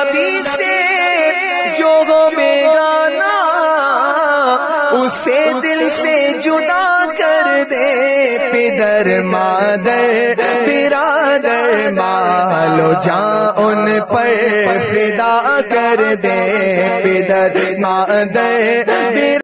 नबी से जो हो बेगाना, उसे दिल से जुदा कर दे। पिदर मादर बिरादर मालो जान उन पर फिदा कर दे। पिदर मादर